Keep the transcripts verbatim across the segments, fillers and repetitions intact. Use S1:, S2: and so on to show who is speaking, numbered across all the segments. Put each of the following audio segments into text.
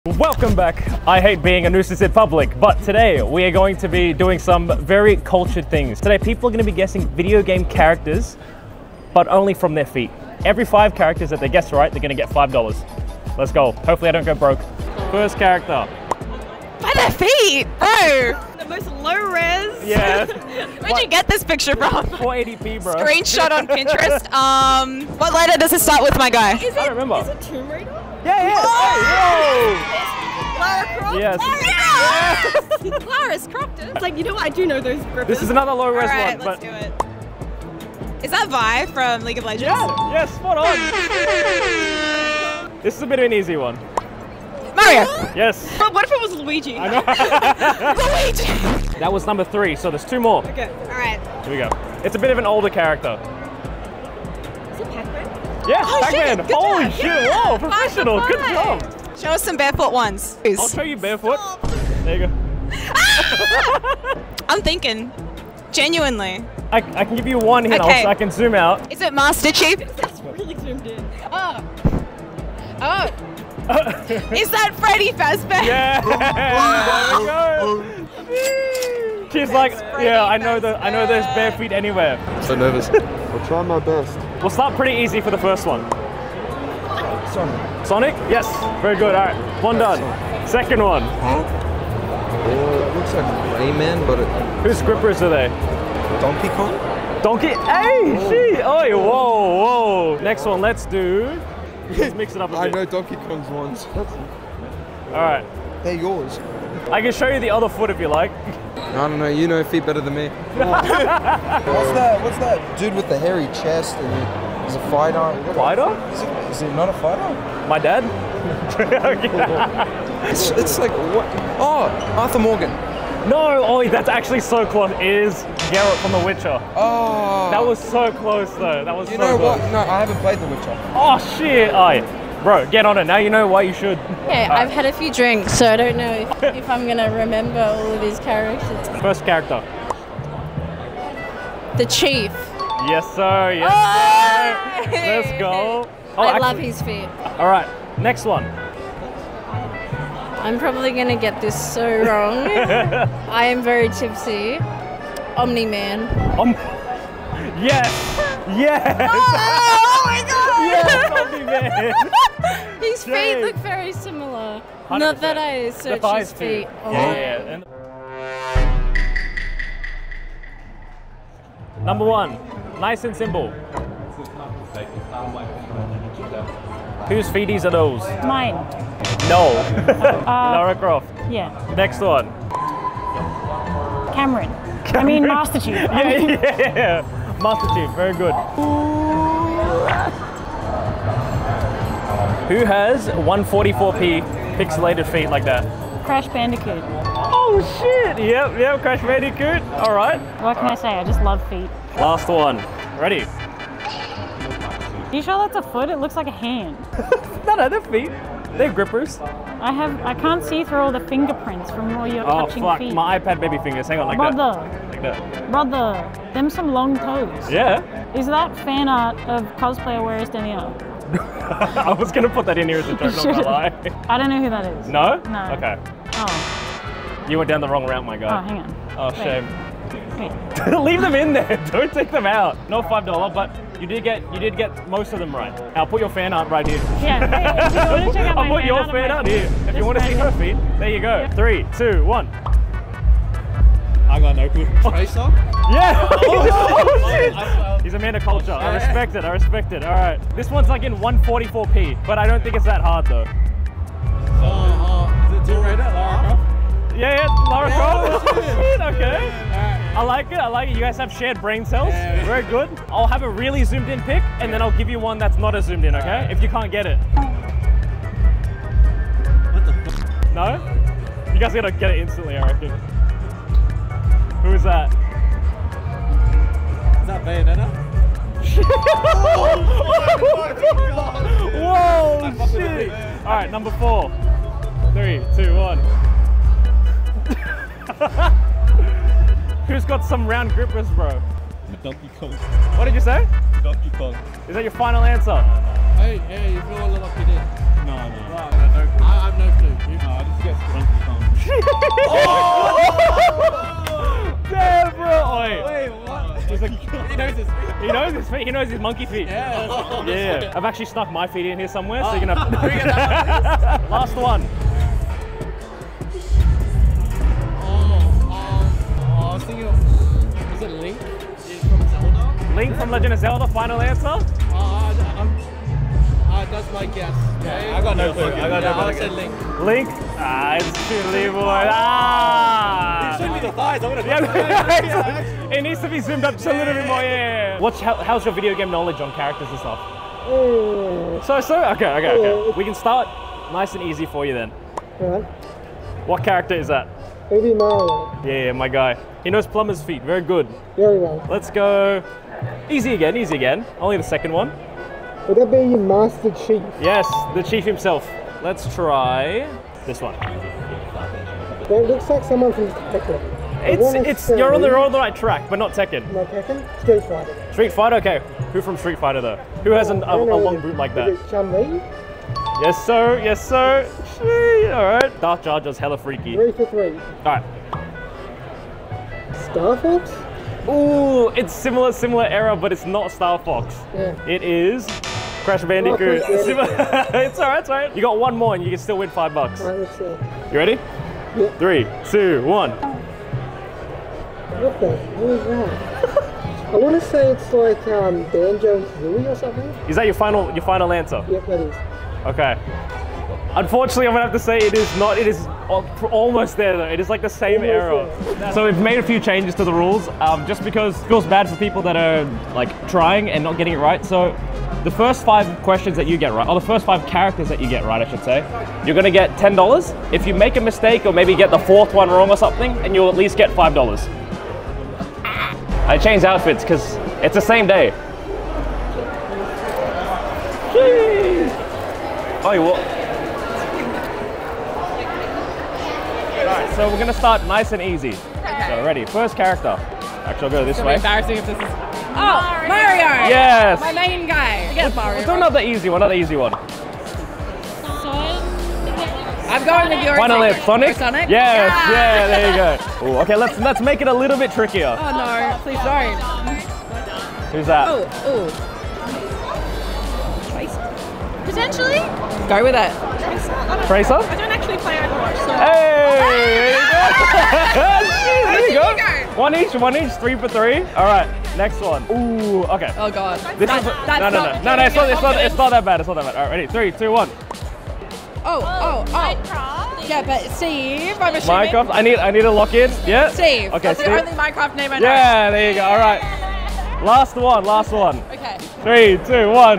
S1: Welcome back. I hate being a nuisance in public, but today we are going to be doing some very cultured things. Today people are going to be guessing video game characters, but only from their feet. Every five characters that they guess right, they're going to get five dollars. Let's go. Hopefully I don't go broke. First character.
S2: By their feet! Oh! The most low res.
S1: Yeah.
S2: Where'd you get this picture from?
S1: four eighty p, bro.
S2: Screenshot on Pinterest. Um, what letter does it start with, my guy?
S3: Is it,
S1: I don't remember.
S3: Is it Tomb Raider?
S1: Yeah, yeah.
S3: Oh! Lara Croft?
S1: Yes.
S3: Lara! Yes. Lara's Croft. It's like, you know what? I do know those grippers.
S1: This is another low res
S2: Alright,
S1: one,
S2: let's
S1: but
S2: do it. Is that Vi from League of Legends?
S1: yeah, yes, spot on. This is a bit of an easy one.
S2: Mario!
S1: Yes.
S3: But what if it was Luigi?
S1: I know.
S2: Luigi!
S1: That was number three, so there's two more.
S3: Okay.
S2: Alright.
S1: Here we go. It's a bit of an older character.
S3: Is it Pac-Man?
S1: Yes,
S2: Oh,
S1: Pac-Man.
S2: shit, good
S1: Holy
S2: job.
S1: shit,
S2: Yeah.
S1: whoa,
S2: Five for
S1: professional, good
S2: five.
S1: job.
S2: Show us some barefoot ones.
S1: I'll show you barefoot. There you go.
S2: I'm thinking. Genuinely.
S1: I, I can give you one hint,
S2: Okay.
S1: I'll, I can zoom out.
S2: Is it Master Chief?
S3: That's really zoomed in. Oh.
S2: Oh. Is that Freddy Fazbear?
S1: Yeah, there we go. She's like, yeah, I know the, I know there's bare feet anywhere.
S4: So nervous. I'll try my best.
S1: We'll start pretty easy for the first one.
S4: Sonic.
S1: Sonic? Yes, very good, all right. One done. Second one.
S4: Uh, it looks like Rayman, but it,
S1: Whose grippers are they?
S4: Donkey Kong?
S1: Donkey, hey, she, oh, whoa, whoa. Next one, let's do, let's mix it up a
S4: I
S1: bit.
S4: know Donkey Kong's ones.
S1: All right,
S4: They're yours.
S1: I can show you the other foot if you like.
S4: I don't know, you know feet better than me. what's that What's that dude with the hairy chest and he's a fighter?
S1: Fighter?
S4: Is it, is it not a fighter?
S1: My dad?
S4: It's, it's like, what? Oh, Arthur Morgan.
S1: No, oh, that's actually so close. It is Geralt from The Witcher.
S4: Oh.
S1: That was so close though, that was
S4: You
S1: so
S4: know
S1: close.
S4: what? No, I haven't played The Witcher.
S1: Oh shit, oh, bro, get on it. Now you know why you should.
S5: Yeah,
S1: All right.
S5: I've had a few drinks, so I don't know if, if I'm going to remember all of his characters.
S1: First character.
S5: The Chief.
S1: Yes sir, yes
S5: Oh!
S1: sir. Let's go. Oh,
S5: I love
S1: actually-
S5: his feet.
S1: All right, next one.
S5: I'm probably going to get this so wrong. I am very tipsy. Omni-Man.
S1: Um, yes, yes.
S5: Oh my god!
S1: Yes, Omni-Man.
S5: His feet
S1: Jade.
S5: look very similar.
S1: one hundred
S5: Not that
S1: percent.
S5: I
S1: The
S5: search
S1: thighs
S5: his
S1: too.
S5: feet.
S1: Yeah,
S5: Oh.
S1: yeah, yeah. And number one, nice and simple. Whose feeties are those?
S6: Mine.
S1: No.
S6: Uh,
S1: Lara Croft.
S6: Yeah.
S1: Next one.
S6: Cameron. I mean, Master Chief. I
S1: Yeah,
S6: mean,
S1: yeah, yeah. Master Chief, very good. Who has one forty-four p pixelated feet like that?
S6: Crash Bandicoot.
S1: Oh shit! Yep, yep, Crash Bandicoot. All right.
S6: What can I say? I just love feet.
S1: Last one. Ready?
S6: You sure that's a foot? It looks like a hand.
S1: No, no, they're feet. They're grippers.
S6: I have. I can't see through all the fingerprints from all your
S1: Oh
S6: touching
S1: fuck,
S6: feet.
S1: my iPad baby fingers. Hang on, like
S6: Brother,
S1: that. Like that.
S6: brother, them some long toes.
S1: Yeah.
S6: Is that fan art of cosplayer Where is Danielle?
S1: I was gonna put that in here as a joke, not gonna lie.
S6: I don't know who that is.
S1: No?
S6: No.
S1: Okay.
S6: Oh,
S1: You went down the wrong route, my
S6: oh,
S1: guy.
S6: hang on.
S1: Oh,
S6: Wait.
S1: shame.
S6: Wait.
S1: Leave them in there. Don't take them out. No five dollar, but you did get you did get most of them right. I'll put your fan art right here.
S6: Yeah. Hey, if you want to check out my
S1: I'll put
S6: fan
S1: your
S6: art of
S1: fan
S6: my
S1: art here. If you
S6: This
S1: want to see
S6: right
S1: her
S6: here.
S1: feet, there you go.
S6: Yeah.
S1: Three, two, one.
S7: I got no clue. Tracer?
S1: Yeah! Oh, shit! He's a man of culture. I respect it. I respect it. All right. This one's like in one forty-four p, but I don't think it's that hard though.
S7: Oh, oh, is it Tomb Raider? Lara Croft?
S1: Yeah, yeah, Lara Croft. Oh, shit, okay.
S7: Alright.
S1: I like it. I like it. You guys have shared brain cells.
S7: Yeah.
S1: Very good. I'll have a really zoomed in pic, and then I'll give you one that's not as zoomed in. Okay?
S7: Alright.
S1: If you can't get it.
S7: What the fuck?
S1: No? You guys gotta get it instantly, I reckon. Who is that?
S7: Is that Bayonetta?
S1: Whoa, shit! Alright, number four. Three, two, one. Who's got some round grippers, bro?
S7: Donkey Kong.
S1: What did you say?
S7: Donkey Kong.
S1: Is that your final answer?
S7: Hey, hey, you feel a little like you did.
S8: No, no.
S7: Right, I have no clue. I have no clue. You
S1: his feet. He knows his monkey feet.
S7: Yeah.
S1: Yeah. I've actually stuck my feet in here somewhere, so you're gonna have to... Last one.
S7: Oh, um, I was thinking of, is it Link? Is from Zelda?
S1: Link from Legend of Zelda, final answer?
S7: Uh, I'm, uh, that's my guess. Okay?
S1: I got no clue. I got
S7: yeah,
S1: no
S7: I
S1: clue.
S7: said Link.
S1: Link? Ah, it's Chili Boy. Ah!
S7: Show me the thighs, I would have
S1: Yeah, it needs to be zoomed up just a little bit more, yeah. What's, how, how's your video game knowledge on characters and stuff?
S8: Mm.
S1: So, so? Okay, okay, okay. We can start nice and easy for you then.
S8: Alright.
S1: What character is that?
S8: Maybe Mario.
S1: Yeah, yeah, my guy. He knows plumber's feet, very good.
S8: Very well.
S1: Let's go easy again, easy again. Only the second one.
S8: Would that be Master Chief?
S1: Yes, the chief himself. Let's try this one.
S8: That looks like someone from Tekken. I
S1: It's,
S8: wanna
S1: it's,
S8: say-
S1: you're on the, you're on the right track, but not Tekken.
S8: Not Tekken? Street Fighter.
S1: Street Fighter, okay. Who from Street Fighter though? Who has an, a,
S8: I don't
S1: a
S8: know,
S1: long
S8: is-
S1: boot like
S8: is
S1: that?
S8: it Chun-Li?
S1: Yes sir, yes sir. Shee, all right. Dark Jar Jar's hella freaky.
S8: Three for three.
S1: All right.
S8: Star Fox?
S1: Ooh, it's similar, similar era, but it's not Star Fox.
S8: Yeah.
S1: It is Crash Bandicoot.
S8: Crash
S1: Similar- it's all right, it's all right. You got one more and you can still win five bucks.
S8: Alright, let's see.
S1: You ready?
S8: Yeah.
S1: Three, two, one.
S8: What the hell is that? I want to say it's like um, Banjo-Kazooie or something.
S1: Is that your final, your final answer?
S8: Yep, that is.
S1: Okay. Unfortunately, I'm gonna have to say it is not. It is al- almost there though. It is like the same era. So we've made a few changes to the rules, um, just because it feels bad for people that are like trying and not getting it right. So the first five questions that you get right, or the first five characters that you get right, I should say, you're gonna get ten dollars. If you make a mistake or maybe get the fourth one wrong or something, and you'll at least get five dollars. I changed outfits because it's the same day. Oh, you what? Alright, so we're gonna start nice and easy. Okay. So ready, first character. Actually, I'll go this way.
S6: Embarrassing if this is. Oh, Mario!
S1: Yes!
S6: My main guy. Get Mario.
S1: Let's do another easy one, another easy one.
S6: I'm going with yours.
S1: Final answer, Sonic?
S6: Sonic?
S1: Yes, yeah, yeah, there you go. Ooh, okay, let's let's make it a little bit trickier.
S6: Oh no, please don't.
S1: Who's that?
S6: Oh, oh.
S2: Potentially?
S6: Go with it.
S1: Tracer?
S2: I don't actually play Overwatch, so.
S1: Hey! There you go.
S2: There you go.
S1: One each, one each, three for three. All right, next one. Ooh, okay.
S6: Oh god.
S1: This
S6: That-
S1: is
S6: that's
S1: no, no, no,
S6: not-
S1: no, no. It's not, it's not, it's not that bad. It's not that bad. All right, ready? Three, two, one.
S6: Oh, oh, oh. Yeah, but Steve, I'm assuming.
S1: Minecraft. I need, I need to lock in. Yeah.
S6: Steve.
S1: Okay,
S6: That's
S1: Steve.
S6: the only Minecraft name I know.
S1: Yeah, there you go. All right. Last one. Last one.
S6: Okay.
S1: Three, two, one.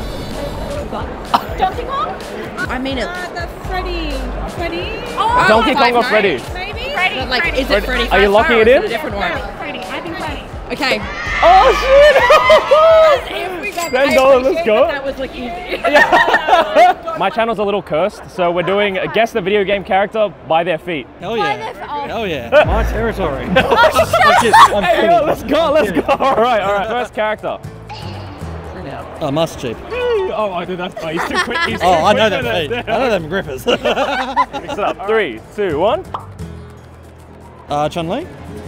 S2: Donkey Kong?
S6: I mean it.
S2: Uh, the Freddy. Freddy?
S6: Oh,
S1: Donkey Kong or
S6: no.
S1: Freddy?
S2: Maybe? Freddy.
S6: But like,
S2: Freddy.
S6: is it Freddy?
S1: Are you
S6: Fazbear
S1: locking
S6: or
S1: it
S6: is
S1: in?
S6: A different one.
S2: Freddy. I think Freddy.
S6: Okay.
S1: Oh shit!
S6: If we got
S1: Ten dollars. Let's go.
S6: That was like easy.
S1: Yeah. My channel's a little cursed, so we're doing a guess the video game character by their feet.
S7: Hell yeah.
S2: Oh.
S7: Hell yeah. My territory.
S1: I'm hey, yo, let's go, let's go. All right, all right. First character.
S7: Oh, Master Chief.
S1: Oh, I did that. Oh, he's too quick. He's too
S7: Oh, I
S1: quick
S7: know
S1: with
S7: them
S1: it.
S7: feet. I know them grippers.
S1: Mix it up. Three, two, one.
S7: uh, Chun-Li?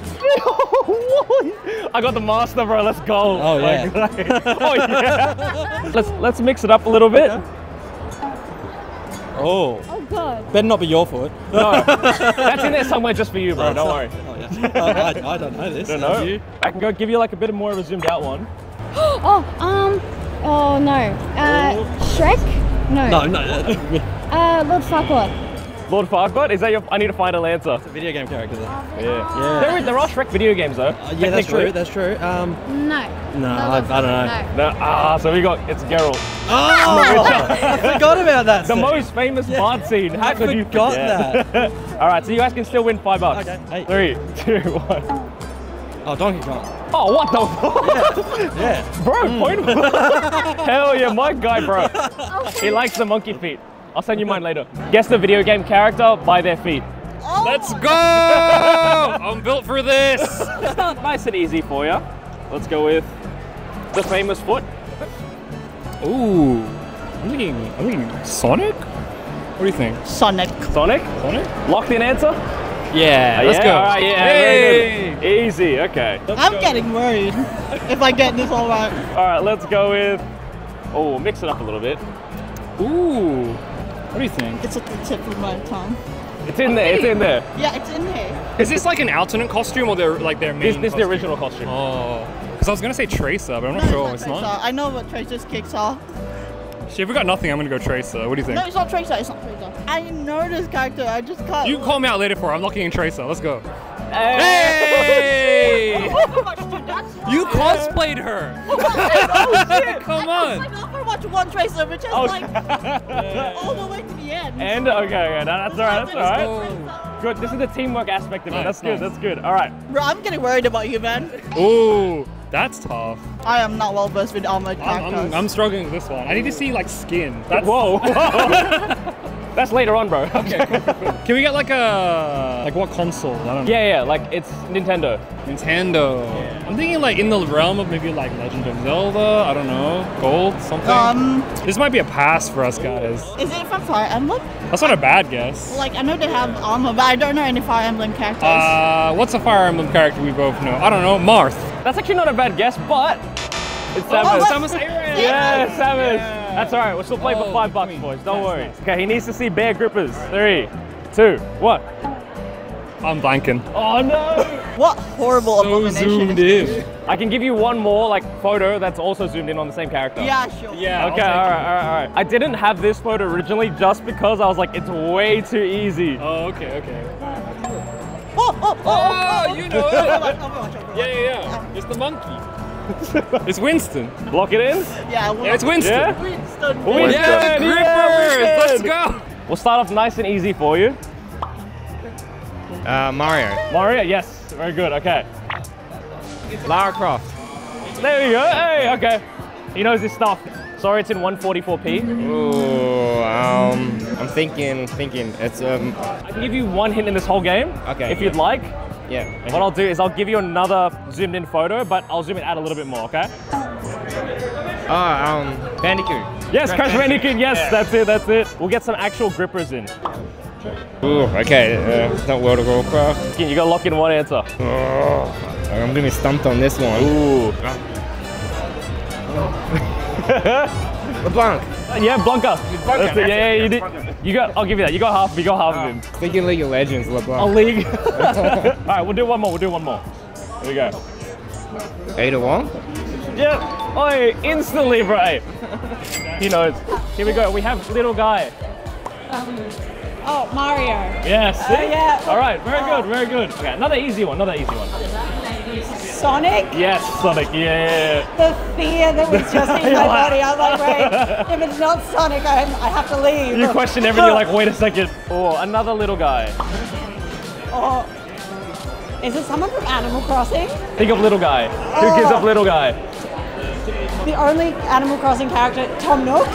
S1: I got the master, bro. Let's go.
S7: Oh, yeah.
S1: Like, like- oh yeah. Let's let's mix it up a little bit.
S7: Oh.
S2: Oh, God.
S7: Better not be your foot.
S1: No, that's in there somewhere just for you, bro. Don't worry.
S7: Oh, yeah. I, I, I don't know this.
S1: Don't
S7: That's
S1: know.
S7: you.
S1: I can go give you like a bit more of a zoomed out one.
S3: Oh, um, oh no. Uh, Shrek? No.
S7: No, no. It's
S3: Uh, Lord Farquaad.
S1: Lord Farquaad? Is that your? I need to find an answer.
S7: a video game character. Though.
S1: Yeah.
S7: Yeah.
S1: There, is- there are Shrek video games though.
S7: Uh, yeah, that's
S1: technically.
S7: true. That's true. Um,
S3: No.
S7: no, I, I don't know.
S3: No.
S1: No, ah, so we got it's Geralt.
S7: Oh, I forgot about that.
S1: The
S7: scene.
S1: most famous bard scene. How
S7: I
S1: could you
S7: forgot
S1: forget? All right, so you guys can still win five bucks.
S7: Okay, hey.
S1: Three, two, one.
S7: Oh, Donkey Kong.
S1: Oh, what the?
S7: Yeah.
S1: Bro, point. Hell yeah, my guy, bro. He likes the monkey feet. I'll send you mine later. Guess the video game character by their feet. Let's go! I'm built for this. Nice and easy for you. Let's go with the famous foot.
S9: Ooh, I'm thinking, I'm thinking Sonic? What do you think?
S6: Sonic.
S1: Sonic?
S9: Sonic?
S1: Locked in answer?
S9: Yeah,
S1: Uh,
S9: let's
S1: yeah?
S9: go.
S1: All right, yeah,
S9: Hey!
S1: very good. Easy, okay.
S6: I'm getting worried if I get this all right.
S1: All right, let's go with, oh, mix it up a little bit.
S9: Ooh. What do you think?
S6: It's at the tip of my tongue.
S1: It's in there, it's in there.
S6: Yeah, it's in there.
S9: Is this like an alternate costume or their like their main
S1: This, this is the
S9: costume?
S1: original costume.
S9: Oh. Because I was going to say Tracer, but I'm not
S6: No,
S9: sure.
S6: it's
S9: It's
S6: not
S9: not?
S6: Tracer. I know what Tracer's kicks are.
S9: Shit, if we got nothing, I'm going to go Tracer. What do you think?
S6: No, it's not Tracer. It's not Tracer. I know this character. I just can't.
S9: You can call me out later for it. I'm locking in Tracer. Let's go.
S1: Hey!
S9: Hey! You cosplayed her! Come on!
S6: I just like watch one Tracer, which is
S1: Oh,
S6: like all the way to the end.
S1: And, okay, okay, no, that's all right, that's all right.
S9: Oh.
S1: Good, this is the teamwork aspect of it.
S9: Nice,
S1: That's good,
S9: nice.
S1: that's good. All right.
S6: Bro, I'm getting worried about you, man.
S9: Ooh, that's tough.
S6: I am not well versed with armored
S9: I'm,
S6: characters.
S9: I'm, I'm struggling with this one. I need to see like skin. That's,
S1: Whoa, whoa. That's later on, bro.
S9: Okay, cool, cool, cool. Can we get like a like what console? I don't know.
S1: Yeah, yeah, like it's Nintendo.
S9: Nintendo. I'm thinking like in the realm of maybe like Legend of Zelda. I don't know, Gold, something.
S6: Um,
S9: This might be a pass for us guys.
S6: is it from Fire Emblem?
S9: That's not a bad guess.
S6: Like, I know they have armor, but I don't know any Fire Emblem characters.
S9: Uh, what's a Fire Emblem character we both know? I don't know. Marth.
S1: That's actually not a bad guess, but it's
S6: Oh,
S1: Samus.
S6: what?
S9: Samus Aran.
S1: Yeah, Samus. That's all right. We'll still play for
S9: Oh,
S1: five bucks,
S9: queen.
S1: boys. Don't
S9: Nice,
S1: worry.
S9: nice.
S1: Okay, he needs to see bear grippers. Three, two, one.
S9: I'm blanking.
S1: Oh no!
S6: What horrible
S9: So
S6: abomination.
S9: zoomed
S6: is
S9: in.
S6: this?
S1: I can give you one more like photo that's also zoomed in on the same character.
S6: Yeah, sure.
S9: Yeah.
S1: Okay, all right, all right, all right. I didn't have this photo originally just because I was like, it's way too easy.
S9: Oh, okay, okay.
S6: Oh, oh, oh, oh,
S9: Oh, you know it.
S6: Overwatch, Overwatch, Overwatch.
S9: Yeah, yeah, yeah. It's the monkey. It's Winston.
S1: Lock it in.
S6: Yeah, well,
S9: Yeah, it's Winston.
S1: Yeah?
S6: Winston.
S1: Winston.
S9: Yeah,
S1: Yeah,
S9: grippers. Let's
S1: Winston.
S9: go.
S1: We'll start off nice and easy for you.
S10: Uh, Mario.
S1: Mario, yes, very good. Okay.
S10: Lara Croft.
S1: There you go. Hey, okay. He knows his stuff. Sorry, it's in one forty-four p.
S10: Ooh, um, I'm thinking, thinking. It's um,
S1: I can give you one hint in this whole game.
S10: Okay.
S1: If you'd like.
S10: yeah.
S1: What I'll do is I'll give you another zoomed in photo, but I'll zoom it out a little bit more, okay?
S10: Oh, um, Bandicoot.
S1: Yes, Crash Bandicoot, yes, that's it, that's it. We'll get some actual grippers in.
S10: Ooh, okay. Uh, it's not World of Warcraft.
S1: You gotta lock in one answer.
S10: Oh, I'm gonna be stumped on this one.
S1: Ooh.
S10: LeBlanc.
S1: Yeah, Blanca. That's it. Yeah, yeah, you did. You got. I'll give you that. You got half. You got half of him.
S10: Thinking League of Legends, LeBlanc.
S1: A league. All right, we'll do one more. We'll do one more. Here we go.
S10: Ada Wong.
S1: Yeah. Oi, instantly, bro. He knows. Here we go. We have little guy.
S6: Oh, Mario.
S1: Yes.
S6: Oh, yeah.
S1: All right. Very good. Very good. Okay. Another easy one. Another easy one.
S6: Sonic?
S1: Yes, Sonic. Yeah.
S6: The fear that was just in my body. I was like, wait, if it's not Sonic, I, I have to leave.
S1: You question everything. You're like, wait a second. Oh, another little guy.
S6: Oh, is it someone from Animal Crossing?
S1: Think of little guy. Who
S6: Oh.
S1: gives up little guy?
S6: The only Animal Crossing character, Tom Nook?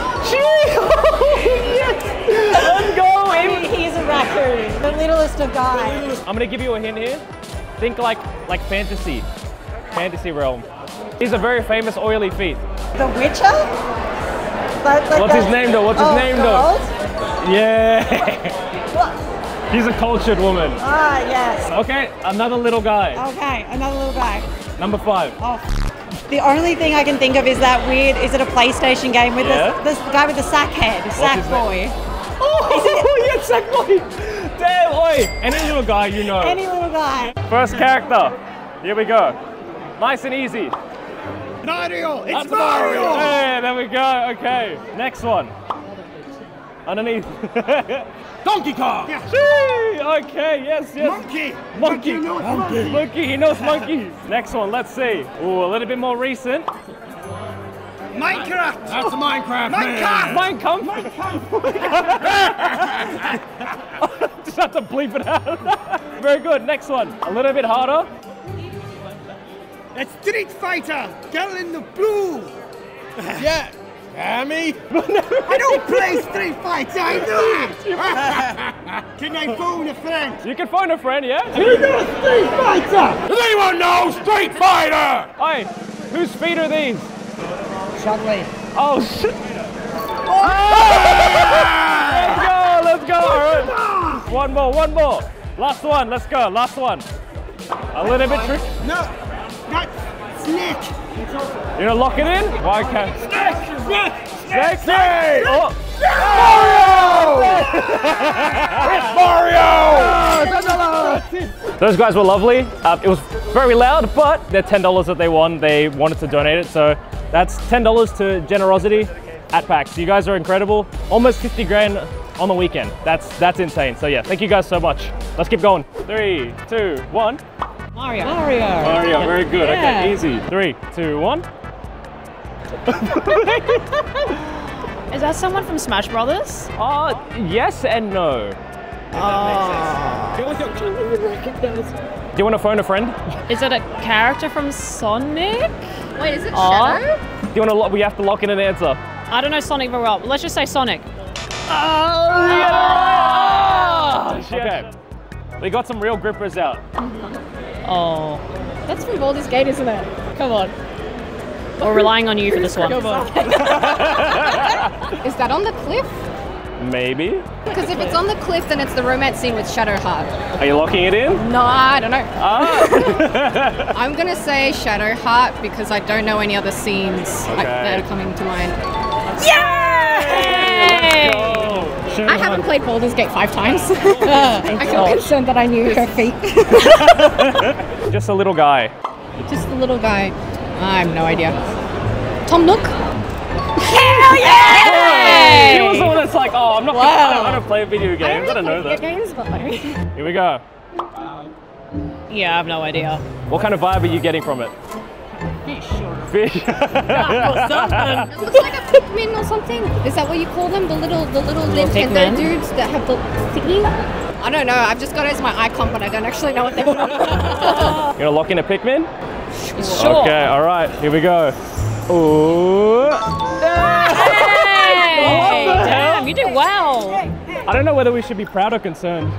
S1: Yes. Let's go.
S6: He, he's a raccoon, the littlest of guys.
S1: I'm gonna give you a hint here. Think like like fantasy, fantasy realm. He's a very famous oily feet.
S6: The Witcher? Like, like
S1: What's his
S6: the-
S1: name though? What's his
S6: oh,
S1: name
S6: God.
S1: though? Yeah.
S6: What?
S1: He's a cultured woman.
S6: Ah, yes.
S1: Okay, another little guy.
S6: Okay, another little guy.
S1: Number five.
S6: Oh. The only thing I can think of is that weird, is it a PlayStation game with
S1: Yeah?
S6: this, this guy with the sack head, Sack
S1: his name?
S6: Boy?
S1: Oh, yes, Sack Boy. Damn, oi. Any little guy you know.
S6: Any little guy.
S1: First character. Here we go. Nice and easy.
S7: Mario! It's
S1: That's
S7: Mario!
S1: Hey, there we go. Okay, next one. Underneath.
S7: Donkey Kong!
S1: Gee, okay, yes, yes.
S7: Monkey!
S1: Monkey.
S7: You know it's monkey!
S1: Monkey, he knows monkey. Next one, let's see. Ooh, a little bit more recent.
S7: Minecraft! That's a Minecraft!
S1: Minecraft. Minecraft. Just have to bleep it out. Very good. Next one. A little bit harder.
S7: It's Street Fighter! Girl in the blue! Yeah! Hammy? I don't play Street Fighter, I know it! Can I phone a friend?
S1: You can phone a friend, yeah?
S7: You know Street Fighter! Does anyone know Street Fighter?
S1: Hey, whose feet are these?
S6: Chocolate.
S1: Oh, shit. Let's go, let's go. All right. One more, one more. Last one, let's go, last one. A little bit tricky.
S7: No, not snake.
S1: You're gonna lock it in? Why can't?
S7: Snake, snake,
S1: Snake, snake! Oh.
S7: Mario! It's Mario!
S1: Those guys were lovely. Uh, it was very loud, but they're ten dollars that they won. They wanted to donate it, so that's ten dollars to generosity at PAX. You guys are incredible. Almost fifty grand on the weekend. That's that's insane. So yeah, thank you guys so much. Let's keep going. Three, two, one.
S6: Mario. Mario.
S1: Mario, very good.
S6: Yeah.
S1: Okay, easy. Three, two, one.
S2: Is that someone from Smash Brothers?
S1: Uh, yes and no.
S2: Oh.
S1: Do you want to phone a friend?
S2: Is it a character from Sonic?
S3: Wait, is it
S2: Oh.
S3: Shadow?
S1: Do you want to? Lo we have to lock in an answer.
S2: I don't know Sonic very well. Let's just say Sonic.
S1: Oh, okay. We got some real grippers out.
S2: Oh.
S5: That's from Baldur's Gate, isn't it? Come on.
S2: We're relying on you for this one.
S5: Come on.
S3: Is that on the cliff?
S1: Maybe.
S3: Because if it's on the cliff, then it's the romance scene with Shadowheart.
S1: Are you locking it in?
S3: No, I don't know.
S1: Ah.
S3: I'm gonna say Shadowheart because I don't know any other scenes like,
S1: Okay.
S3: that are coming to mind.
S2: Yay!
S5: I haven't played Baldur's Gate five times. I feel concerned that I knew her feet.
S1: Just a little guy.
S3: Just the little guy. I have no idea. Tom Nook?
S2: Hell yeah!
S1: He was the one that's like, oh, I'm not
S5: Wow.
S1: gonna, I don't play video games. I don't know that.
S5: Games, but like...
S1: Here we go.
S2: Yeah, I have no idea.
S1: What kind of vibe are you getting from it?
S5: Fish.
S1: Fish.
S3: It looks like a Pikmin or something. Is that what you call them? The little, the little Nintendo
S2: Pikmin?
S3: dudes that have the thingy? I don't know. I've just got it as my icon, but I don't actually know what they're called.
S1: You gonna lock in a Pikmin?
S2: Sure.
S1: Okay, all right, here we go. Ooh.
S2: Hey! Damn, you did well.
S1: I don't know whether we should be proud or concerned.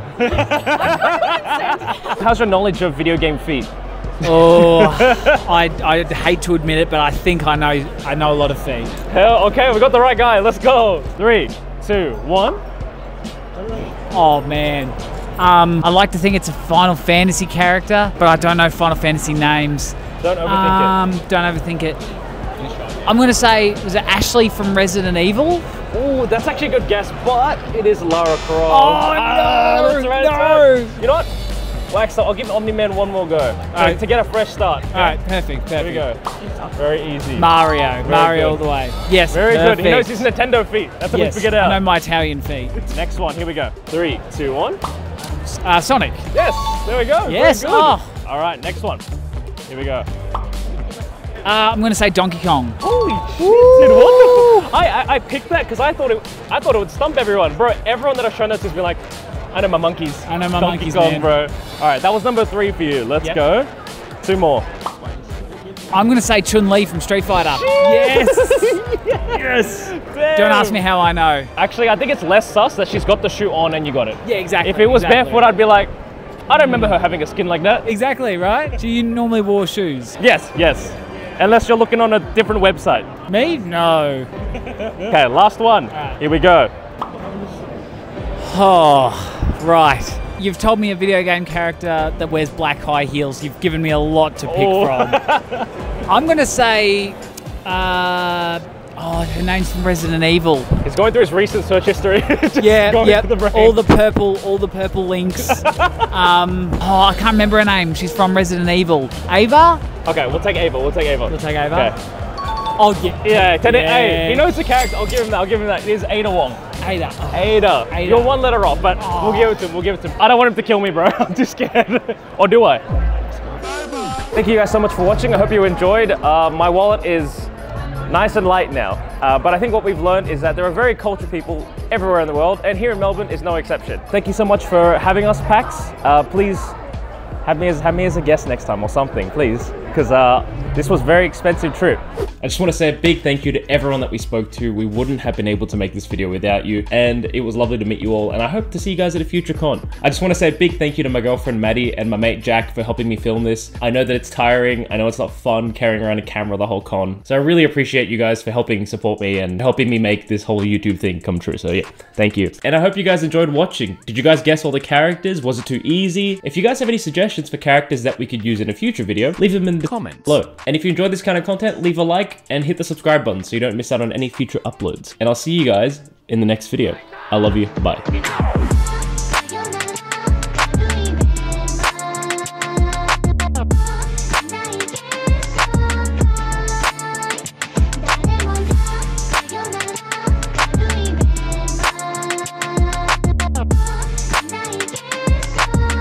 S1: How's your knowledge of video game feet?
S11: Oh, I I hate to admit it, but I think I know I know a lot of feet.
S1: Hell, okay, we got the right guy. Let's go. Three, two, one.
S11: Oh man, um, I like to think it's a Final Fantasy character, but I don't know Final Fantasy names.
S1: Don't overthink
S11: Um, don't overthink it. I'm gonna say, was it Ashley from Resident Evil?
S1: it. Oh, that's actually a good guess, but it is Lara Croft.
S11: Oh,
S1: Ah,
S11: no,
S1: that's right,
S11: no.
S1: that's right. You know what? Wax, I'll give Omni-Man one more go to,
S11: right.
S1: to get a fresh start. Okay?
S11: All right, perfect, perfect.
S1: Here we go. Very easy.
S11: Mario, Mario
S1: good.
S11: all the way. Yes,
S1: Very
S11: perfect.
S1: good. He knows his Nintendo feet. That's what
S11: Yes,
S1: we figured
S11: I
S1: out.
S11: know my Italian feet.
S1: Next one. Here we go. Three, two, one.
S11: Uh, Sonic.
S1: Yes. There we go.
S11: Yes.
S1: Very good.
S11: Oh.
S1: All right. Next one. Here we go.
S11: Uh, I'm gonna say Donkey Kong.
S1: Holy shit, dude, wonderful. I, I I picked that because I thought it I thought it would stump everyone, bro. Everyone that I've shown us has been like, I know my monkeys.
S11: I know my
S1: Donkey
S11: monkeys,
S1: Kong,
S11: man.
S1: bro. All right, that was number three for you. Let's
S11: Yep.
S1: go. Two more.
S11: I'm gonna say Chun-Li from Street Fighter. Yes. Yes.
S1: Damn.
S11: Don't ask me how I know.
S1: Actually, I think it's less sus that she's got the shoe on and you got it.
S11: Yeah, exactly.
S1: If it was
S11: exactly.
S1: barefoot, I'd be like, I don't remember her having a skin like that.
S11: Exactly, right? So you normally wore shoes.
S1: Yes, yes. Unless you're looking on a different website.
S11: Me? No.
S1: Okay, last one.
S11: Right.
S1: Here we go.
S11: Oh, right. You've told me a video game character that wears black high heels. You've given me a lot to pick
S1: Oh.
S11: from. I'm gonna say, uh, oh, her name's from Resident Evil.
S1: He's going through his recent search history. Just
S11: Yeah,
S1: going
S11: yep.
S1: through the brain.
S11: all the purple, all the purple links. um, oh, I can't remember her name. She's from Resident Evil. Ava?
S1: Okay, we'll take Ava. We'll take Ava.
S11: We'll take Ava.
S1: Okay.
S11: Oh yeah.
S1: Yeah, ten,
S11: Yeah.
S1: hey, he knows the character. I'll give him that. I'll give him that. It is Ada Wong.
S11: Ada. Oh.
S1: Ada.
S11: Ada.
S1: You're one letter off, but we'll give it to him. We'll give it to him. I don't want him to kill me, bro. I'm too scared. Or do I? Thank you guys so much for watching. I hope you enjoyed. Uh, my wallet is nice and light now. Uh, but I think what we've learned is that there are very cultured people everywhere in the world, and here in Melbourne is no exception. Thank you so much for having us, PAX. Uh, please have me as have me as a guest next time or something, please. Because because uh, this was a very expensive trip. I just want to say a big thank you to everyone that we spoke to. We wouldn't have been able to make this video without you, and it was lovely to meet you all, and I hope to see you guys at a future con. I just want to say a big thank you to my girlfriend Maddie and my mate Jack for helping me film this. I know that it's tiring, I know it's not fun carrying around a camera the whole con, so I really appreciate you guys for helping support me and helping me make this whole YouTube thing come true. So yeah, thank you. And I hope you guys enjoyed watching. Did you guys guess all the characters? Was it too easy? If you guys have any suggestions for characters that we could use in a future video, leave them in the comments below. And if you enjoyed this kind of content, leave a like and hit the subscribe button so you don't miss out on any future uploads. And I'll see you guys in the next video. I love you. Bye.